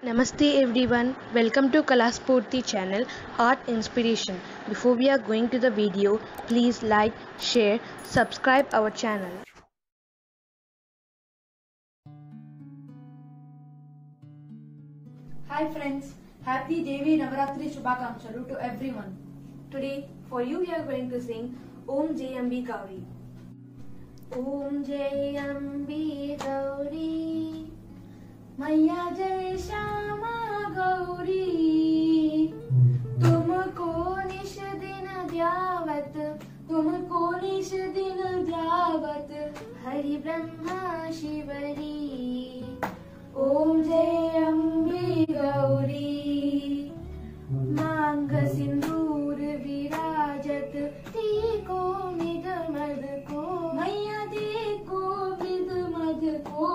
Namaste everyone, welcome to Kalaspurti channel Art Inspiration. Before we are going to the video, please like, share, subscribe our channel. Hi friends, happy Devi Navaratri Shubhakamkshalu to everyone. Today for you we are going to sing Om Jai Ambi Gauri. Om Jai Ambi Gauri, Maiya Jai Shama Gauri. तुमको निश दिन ध्यावत, तुमको निश दिन ध्यावत, हरि ब्रह्मा शिवरी. ओम जय अम्बे गौरी, मांग सिंदूर विराजत, देखो with मद को, मैया देखो विद मद को.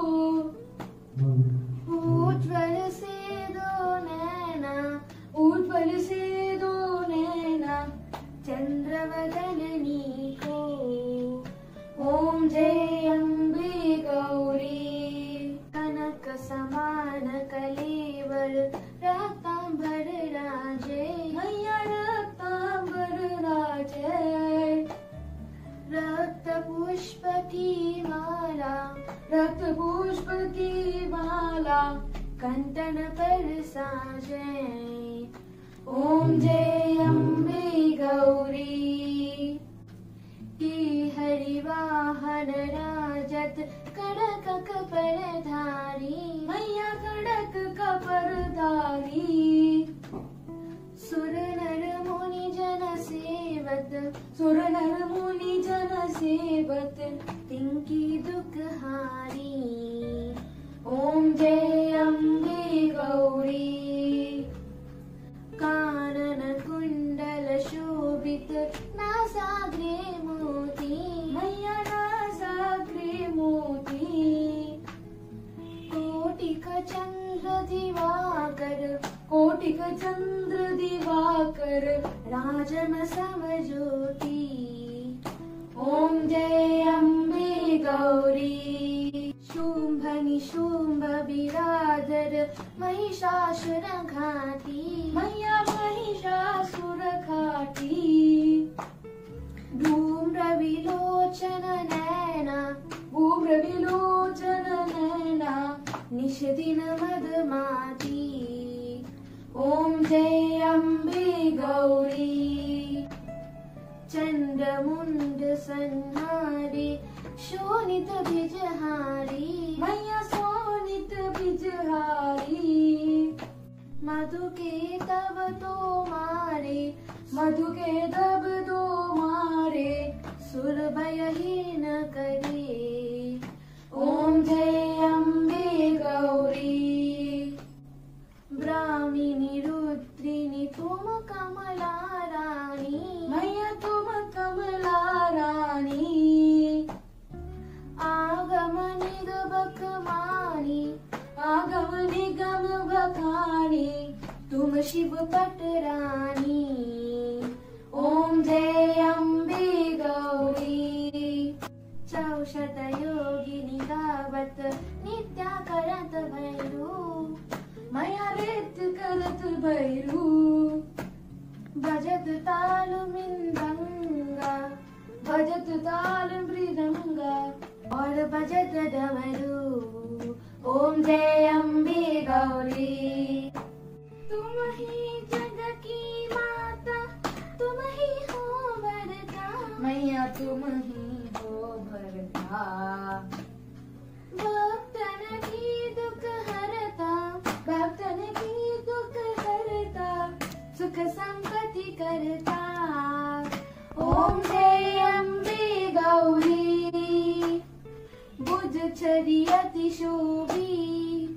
उज्ज्वल से दो नैना, उज्ज्वल से दो नैना, चंद्रवदननी को. ओम जय अम्बे गौरी, कनक समान कलेवर, रक्तांबर राजे, मैया रक्तांबर राजे. रक्त पुष्प की माला, रक्त पुष्प की माला, कंठन पर साजे. ओम जय अम्बे गौरी, की हरिवाहन राजत, कड़क कपरधारी, मैया कड़क कपरधारी. सुर नर मुनि जन सेवत, सुर नर मुनि जन सेवत, तिनकी दुख हारी. ओम जय अम्बे गौरी, कानन कुंडल शोभित, नासाग्रे मोती, मैया नासाग्रे मोती. कोटिक चंद्र दिवाकर, कोटिक चंद्र दिवाकर, राजन समज्योति. ओम जय अम्बे गौरी, शुंभ निशुंभ बिरादर, महिषासुर घाटी, मैया महिषासुर घाटी. धूम्र विलोचन नैना, धूम्र विलोचन नैना, निश दिन मदमाती. ओम जय अम्बे गौरी, चंड मुंड संहारी, शोणित बिजहारी, मैया शोणित बिजहारी. मधु के तब तो मारे, मधु के तब तो मारे, सुर भयहीन करे. ओम जय अम्बे गौरी, ब्राह्मिणी रुद्रिणी तुम कमला रानी, मैया तुम कमला रानी. आगम निगम बखमानी, आगम निगम बखानी, तुम शिव पट रानी. ओम जय अम्बे गौरी, चौषट योगिनी गावत, नित्या करत भैरू, मैया नृत्य करत भैरू. भजत ताल मृदंगा, भजत ताल मृदंगा, और भजत डमरू. ओम जय अम्बे गौरी, तुम ही जग की माता, तुम ही हो भरता, मैया तुम ही हो भरता. भक्तन की दुख हरता, भक्तन की दुख हरता, सुख संपत्ति करता. ओम जय अम्बे गौरी, बुझ छरी अति शोभी,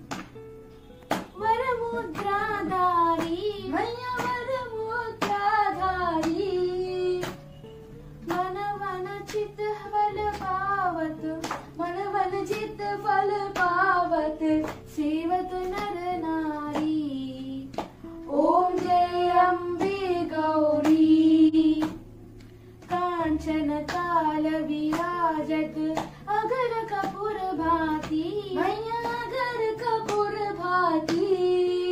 वर मुद्राधारी, मैया वर मुद्राधारी. मन वन चित फल पावत, मन वन चित फल पावत, सेवत नर नारी. ओम जय अम्बे गौरी, कांचन काल विराजत, अगर कपूर भाती, मैया अगर कपूर भाती.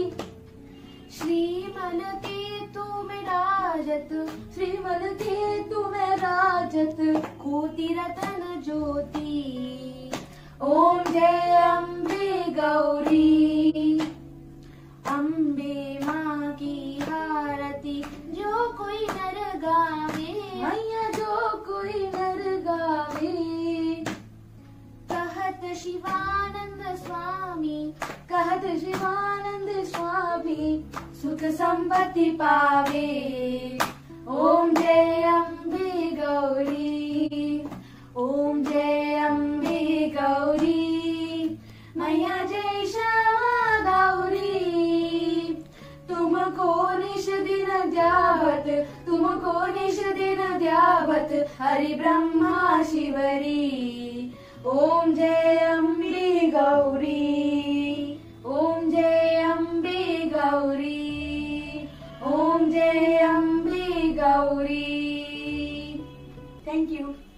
भारत श्रीमल के तुम्हें राजत कोटि रतन ज्योति। ओम जय अम्बे गौरी, अम्बे माँ की आरती जो कोई नर गावे, मैया जो कोई नर गावे। कहत शिवानंद स्वामी, कहत शिवानंद स्वामी सुख संपत्ति पावे। ओम जय अम्बे गौरी, ओम जय अम्बे गौरी, मैया जय श्यामा गौरी। तुमको निश दिन ध्यावत, तुमको निश दिन ध्यावत हरि ब्रह्मा शिवरी। ओम जय अम्बे गौरी, ओम जय अम्बे गौरी, ओम जय अम्बे गौरी। Thank you.